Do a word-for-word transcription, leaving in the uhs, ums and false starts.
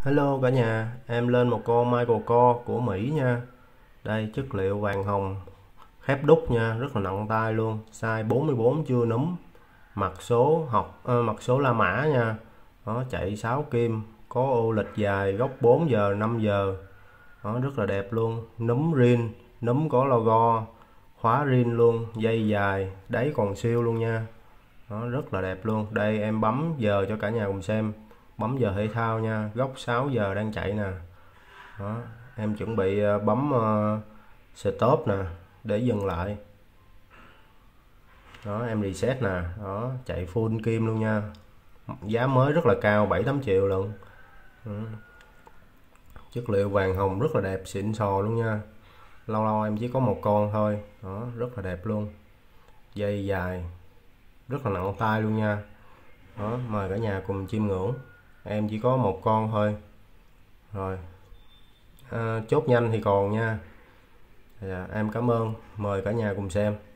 Hello cả nhà, em lên một con Michael Kors của Mỹ nha. Đây, chất liệu vàng hồng, khép đúc nha, rất là nặng tay luôn. Size bốn mươi bốn chưa núm, mặt số học ờ, mặt số La Mã nha. Đó, chạy sáu kim, có ô lịch dài, góc bốn giờ, năm giờ. Đó, rất là đẹp luôn. Núm rin, núm có logo, khóa rin luôn, dây dài, đáy còn siêu luôn nha. Đó, rất là đẹp luôn. Đây em bấm giờ cho cả nhà cùng xem. Bấm giờ thể thao nha, góc sáu giờ đang chạy nè. Đó, em chuẩn bị ờ, bấm uh, stop nè để dừng lại. Đó, em reset nè. Đó, chạy full kim luôn nha. Giá mới rất là cao, bảy tám triệu luôn. Ừ. Chất liệu vàng hồng rất là đẹp, xịn sò luôn nha. Lâu lâu em chỉ có một con thôi. Đó, rất là đẹp luôn. Dây dài, rất là nặng tay luôn nha. Đó, mời cả nhà cùng chiêm ngưỡng. Em chỉ có một con thôi. Rồi, à, chốt nhanh thì còn nha. Dạ, em cảm ơn, mời cả nhà cùng xem.